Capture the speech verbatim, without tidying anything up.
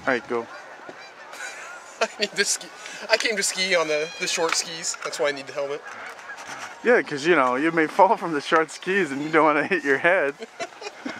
Alright, go. I need to ski. I came to ski on the, the short skis. That's why I need the helmet. Yeah, because, you know, you may fall from the short skis and you don't want to hit your head.